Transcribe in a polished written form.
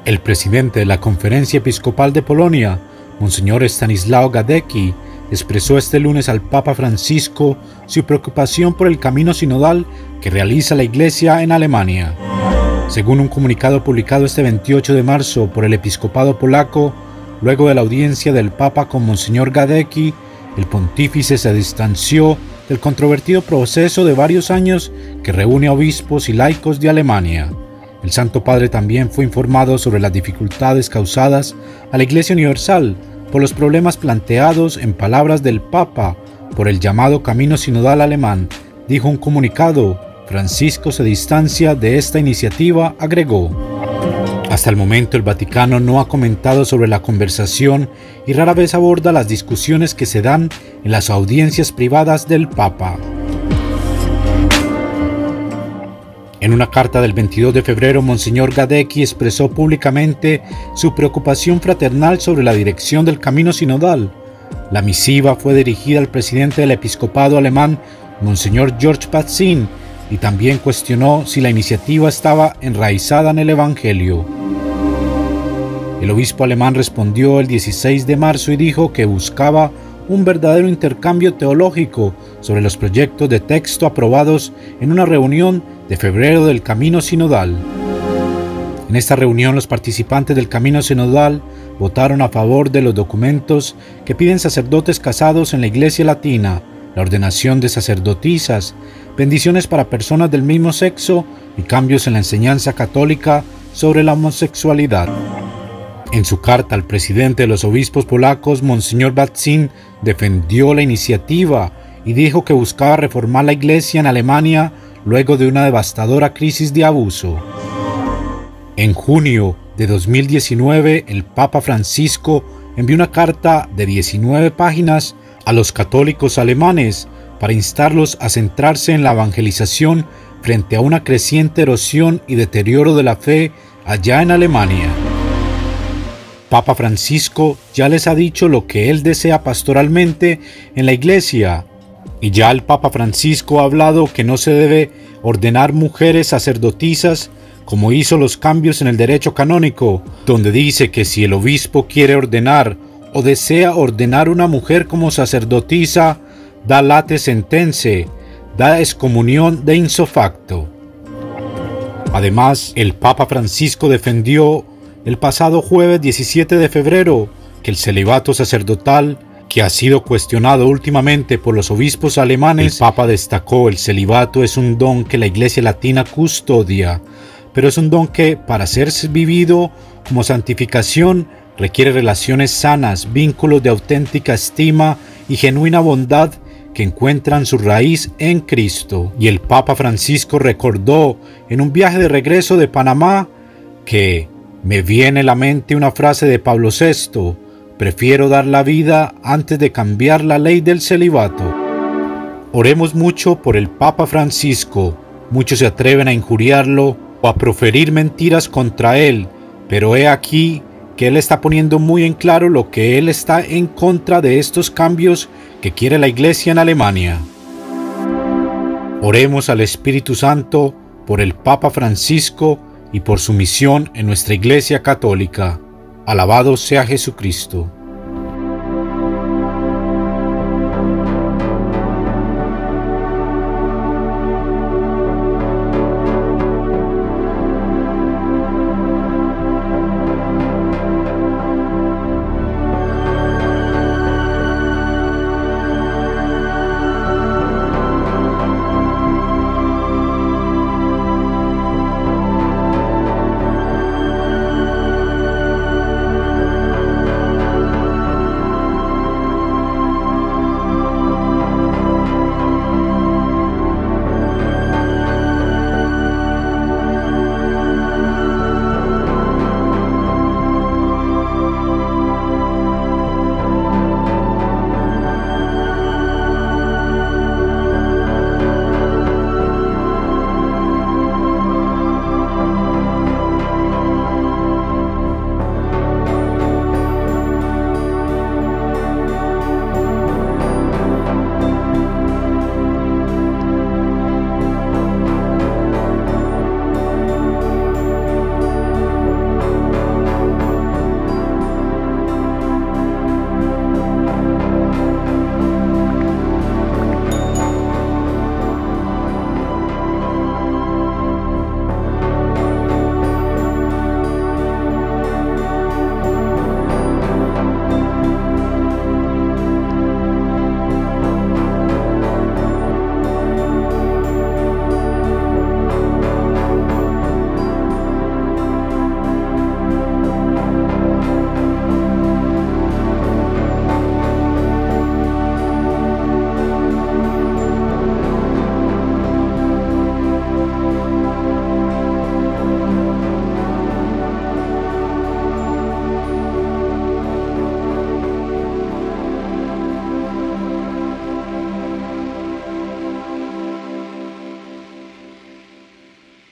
El presidente de la Conferencia Episcopal de Polonia, Monseñor Stanislaw Gadecki, expresó este lunes al Papa Francisco su preocupación por el camino sinodal que realiza la Iglesia en Alemania. Según un comunicado publicado este 28 de marzo por el Episcopado polaco, luego de la audiencia del Papa con Monseñor Gadecki, el pontífice se distanció del controvertido proceso de varios años que reúne a obispos y laicos de Alemania. El Santo Padre también fue informado sobre las dificultades causadas a la Iglesia Universal por los problemas planteados, en palabras del Papa, por el llamado Camino Sinodal Alemán. Dijo un comunicado: Francisco se distancia de esta iniciativa, agregó. Hasta el momento el Vaticano no ha comentado sobre la conversación y rara vez aborda las discusiones que se dan en las audiencias privadas del Papa. En una carta del 22 de febrero, Monseñor Gadecki expresó públicamente su preocupación fraternal sobre la dirección del camino sinodal. La misiva fue dirigida al presidente del episcopado alemán, Monseñor George Batzin, y también cuestionó si la iniciativa estaba enraizada en el Evangelio. El obispo alemán respondió el 16 de marzo y dijo que buscaba un verdadero intercambio teológico sobre los proyectos de texto aprobados en una reunión de febrero del Camino Sinodal. En esta reunión, los participantes del Camino Sinodal votaron a favor de los documentos que piden sacerdotes casados en la Iglesia Latina, la ordenación de sacerdotisas, bendiciones para personas del mismo sexo y cambios en la enseñanza católica sobre la homosexualidad. En su carta al presidente de los obispos polacos, Monseñor Batzin defendió la iniciativa y dijo que buscaba reformar la Iglesia en Alemania luego de una devastadora crisis de abuso. En junio de 2019, el Papa Francisco envió una carta de 19 páginas a los católicos alemanes para instarlos a centrarse en la evangelización frente a una creciente erosión y deterioro de la fe allá en Alemania. Papa Francisco ya les ha dicho lo que él desea pastoralmente en la Iglesia, y ya el Papa Francisco ha hablado que no se debe ordenar mujeres sacerdotisas como hizo los cambios en el derecho canónico, donde dice que si el obispo quiere ordenar o desea ordenar una mujer como sacerdotisa, da late sentenze, da excomunión de ipso facto. Además, el Papa Francisco defendió el pasado jueves 17 de febrero que el celibato sacerdotal, que ha sido cuestionado últimamente por los obispos alemanes, el Papa destacó: el celibato es un don que la Iglesia Latina custodia, pero es un don que, para ser vivido como santificación, requiere relaciones sanas, vínculos de auténtica estima y genuina bondad que encuentran su raíz en Cristo. Y el Papa Francisco recordó en un viaje de regreso de Panamá que me viene a la mente una frase de Pablo VI: prefiero dar la vida antes de cambiar la ley del celibato. Oremos mucho por el Papa Francisco. Muchos se atreven a injuriarlo o a proferir mentiras contra él, pero he aquí que él está poniendo muy en claro lo que él está en contra de estos cambios que quiere la Iglesia en Alemania. Oremos al Espíritu Santo por el Papa Francisco y por su misión en nuestra Iglesia Católica. Alabado sea Jesucristo.